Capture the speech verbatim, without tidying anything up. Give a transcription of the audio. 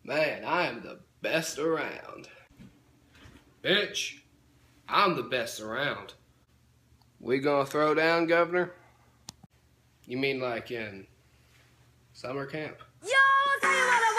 Man, I am the best around. Bitch, I'm the best around. We gonna throw down, Governor? You mean like in summer camp? Yo, I'll tell you what